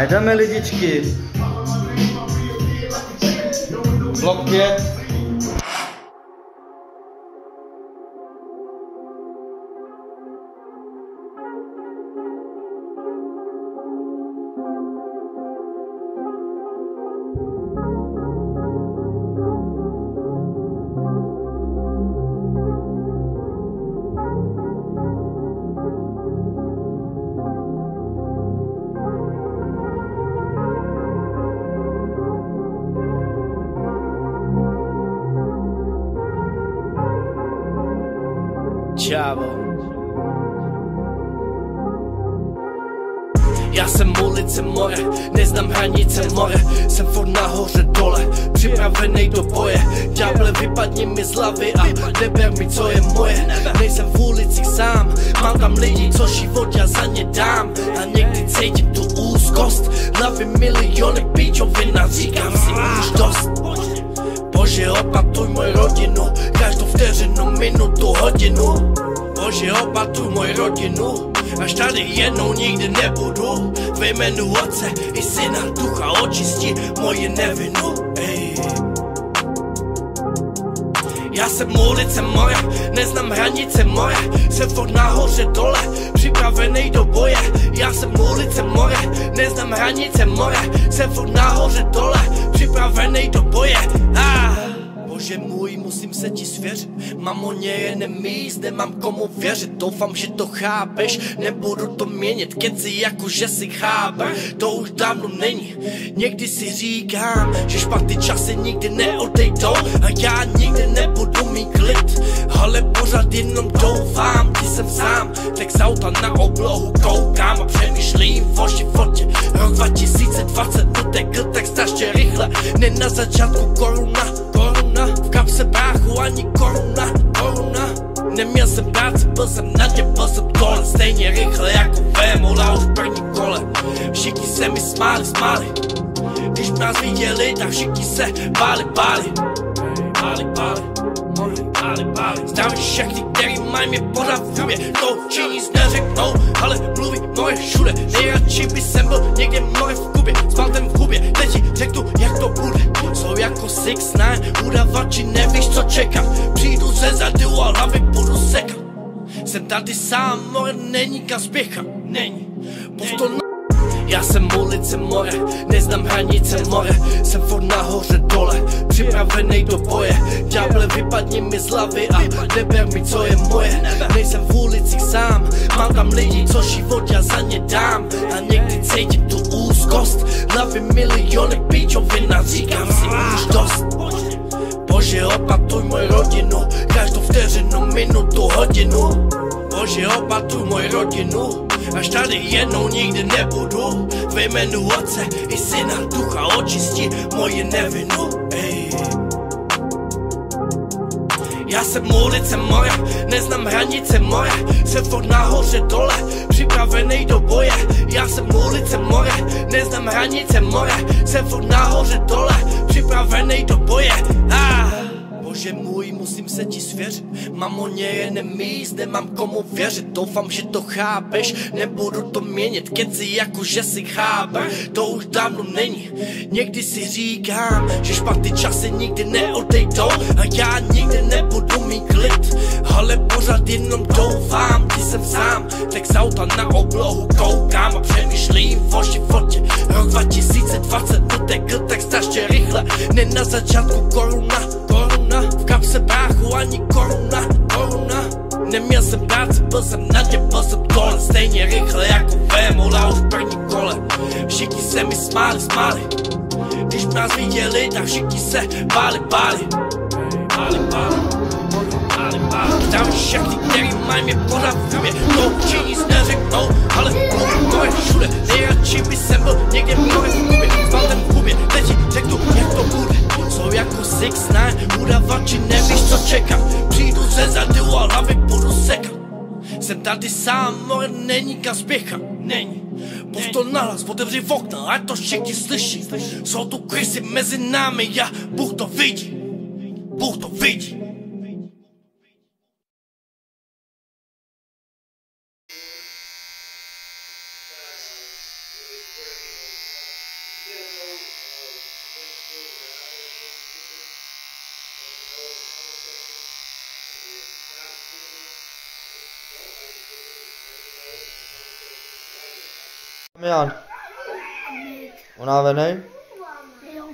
Jdeme lidičky. Blok 5. Čávo. Já jsem ulice more, neznám hranice more. Jsem furt nahoře dole, připravenej do boje. Ďáble, vypadni mi z hlavy a neber mi, co je moje. Nejsem v ulici sám, mám tam lidi, co život já za ně dám. A někdy cítím tu úzkost, hlavy milionek píčovin a říkám si už dost. Bože, opatuj moji rodinu, každou vteřinu, minutu, hodinu. Bože, opatuj moji rodinu, až tady jednou nikdy nebudu. Ve jménu Otce i Syna, Ducha očistí moje nevinu. Ej. Já jsem ulice moje, neznám hranice moje. Jsem furt nahoře dole, připravenej do boje. Já jsem ulice moje, neznám hranice moje. Jsem furt nahoře dole, připravenej do boje. Bože můj, musím se ti svěřit. Mamoně je nemíst, nemám komu věřit. Doufám, že to chápeš, nebudu to měnit. Keci jako že si chápe, to už dávno není. Někdy si říkám, že špatný časy nikdy neodejdou a já nikdy nebudu mít klid. Ale pořád jenom doufám, když jsem sám, tak z auta na oblohu koukám a přemýšlím o životě. Rok 2020 utekl tak strašně rychle, ne na začátku koruna. V kapse bráchu ani koruna. Neměl jsem práci, byl jsem na ně, byl jsem dole. Stejně rychle jako vémola už v první kole. Všichni se mi smáli. Když nás viděli, tak všichni se báli. Zdravím všechny, který mají mě pořád v hubě. To či nic neřeknou, ale mluví moje všude. Nejradši by jsem byl někde moje v Kubě. S paltem v hubě, teď ti řeknu, jak to bude. Jsou jako 6ix9ine, udavači, nevíš co čekám. Přijdu ze zadu a hlavy budu sekat. Jsem tady sám, more, není kam spěchám. Není, pusto na... Já jsem ulice more, neznám hranice more. Jsem furt nahoře dole, připravenej do boje. Ďáble, vypadni mi z hlavy a neber mi, co je moje. Nejsem v ulicích sám, mám tam lidi, co život já za ně dám. A někdy cítím tu úzkost, hlavy milionek píčovin a říkám si už dost. Bože, opatuj moji rodinu, každou vteřinu, minutu, hodinu. Bože, opatuj moji rodinu, až tady jednou nikdy nebudu. Ve jménu Otce i Syna, Ducha očistí moje nevinu. Ej. Já jsem ulice moje, neznám hranice moje. Jsem furt nahoře dole, připravenej do boje. Já jsem ulice moje, neznám hranice moje. Jsem furt nahoře dole, připravenej do boje. Bože můj, musím se ti svěřit. Mamoně je nemíst, nemám komu věřit. Doufám, že to chápeš, nebudu to měnit. Keci jako že si chápe, to už dávno není. Někdy si říkám, že špatný časy nikdy neodejdou a já nikdy nebudu mít klid. Ale pořád jenom doufám, když jsem sám, tak z auta na oblohu koukám a přemýšlím o životě. Rok 2020 utekl tak strašně rychle, ne na začátku koruna. V kapse bráchu ani koruna. Neměl jsem práci, byl jsem na ně, byl jsem dole. Stejně rychle jako vémola už v první kole. Všichni se mi smáli. Když nás viděli, tak všichni se báli. Zdravím všechny, který mají mě pořád v hubě. To či nic neřeknou, ale mluví moje všude. Nejradši by jsem byl někde moje v Kubě. S paltem v hubě, teď ti řeknu, jak to bude. Jsou jako 6ix9ine, udavači, nevíš co čekám. Přijdu ze zadu a hlavy budu sekat. Jsem tady sám, more, není kam spěchám. Není, pusto nahlas, otevři okna, ať to všichni slyší. Jsou tu krysy mezi námi, Bůh to vidí. Jan. Unavenej? Jo.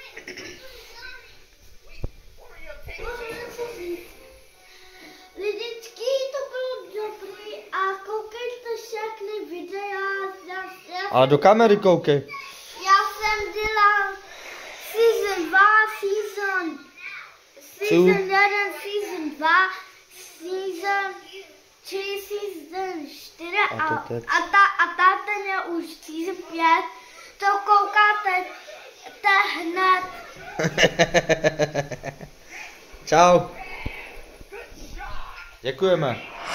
Lidičky, to bylo dobrý a koukejte všechny videa. A do kamery koukej. Já jsem dělal season 2, season 1, season 2, season 3, season 4 a ten je už season 5. To koukáte hned. Čau. Děkujeme.